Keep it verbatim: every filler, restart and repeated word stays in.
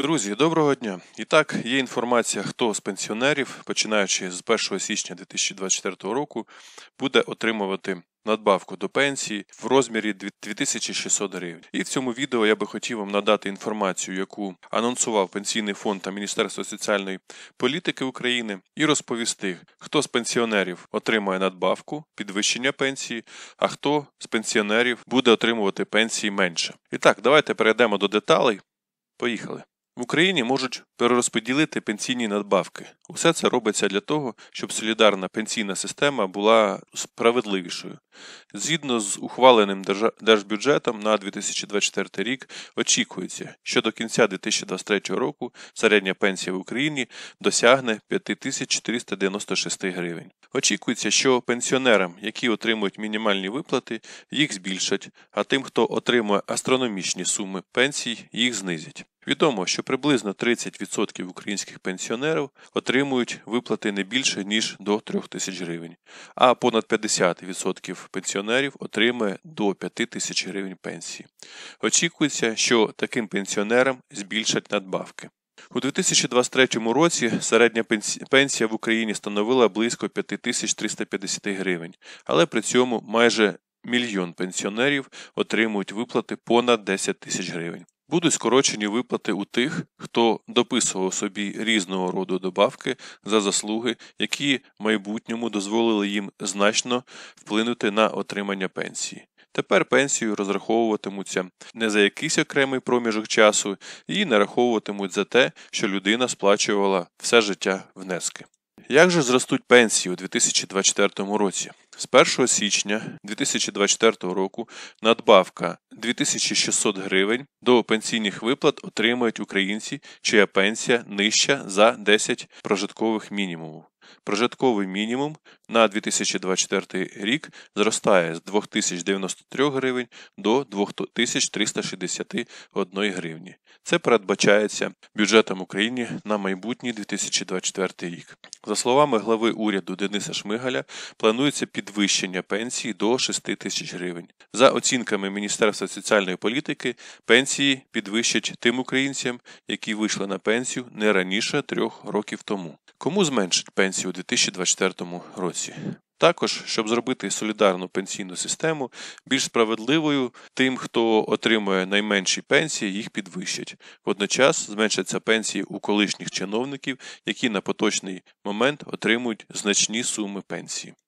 Друзі, доброго дня! І так, є інформація, хто з пенсіонерів, починаючи з першого січня дві тисячі двадцять четвертого року, буде отримувати надбавку до пенсії в розмірі дві тисячі шістсот гривень. І в цьому відео я би хотів вам надати інформацію, яку анонсував Пенсійний фонд та Міністерство соціальної політики України, і розповісти, хто з пенсіонерів отримає надбавку, підвищення пенсії, а хто з пенсіонерів буде отримувати пенсії менше. І так, давайте перейдемо до деталей. Поїхали. В Україні можуть перерозподілити пенсійні надбавки. Усе це робиться для того, щоб солідарна пенсійна система була справедливішою. Згідно з ухваленим держбюджетом на дві тисячі двадцять четвертий рік очікується, що до кінця дві тисячі двадцять третього року середня пенсія в Україні досягне п'ять тисяч чотириста дев'яносто шість гривень. Очікується, що пенсіонерам, які отримують мінімальні виплати, їх збільшать, а тим, хто отримує астрономічні суми пенсій, їх знизять. Відомо, що приблизно тридцять відсотків українських пенсіонерів отримують виплати не більше, ніж до трьох тисяч гривень, а понад п'ятдесят відсотків пенсіонерів отримує до п'яти тисяч гривень пенсії. Очікується, що таким пенсіонерам збільшать надбавки. У дві тисячі двадцять третьому році середня пенсія в Україні становила близько п'ять тисяч триста п'ятдесят гривень, але при цьому майже мільйон пенсіонерів отримують виплати понад десять тисяч гривень. Будуть скорочені виплати у тих, хто дописував собі різного роду добавки за заслуги, які в майбутньому дозволили їм значно вплинути на отримання пенсії. Тепер пенсію розраховуватимуться не за якийсь окремий проміжок часу і нараховуватимуть за те, що людина сплачувала все життя внески. Як же зростуть пенсії у дві тисячі двадцять четвертому році? З першого січня дві тисячі двадцять четвертого року надбавка дві тисячі шістсот гривень до пенсійних виплат отримають українці, чия пенсія нижча за десять прожиткових мінімумів. Прожитковий мінімум на дві тисячі двадцять четвертий рік зростає з двох тисяч дев'яносто три гривень до двох тисяч триста шістдесят одної гривні. Це передбачається бюджетом України на майбутній дві тисячі двадцять четвертий рік. За словами глави уряду Дениса Шмигаля, планується підвищення пенсії до шести тисяч гривень. За оцінками Міністерства соціальної політики, пенсії підвищать тим українцям, які вийшли на пенсію не раніше трьох років тому. Кому зменшить пенсію у дві тисячі двадцять четвертому році? Також, щоб зробити солідарну пенсійну систему більш справедливою, тим, хто отримує найменші пенсії, їх підвищать. Водночас зменшаться пенсії у колишніх чиновників, які на поточний момент отримують значні суми пенсії.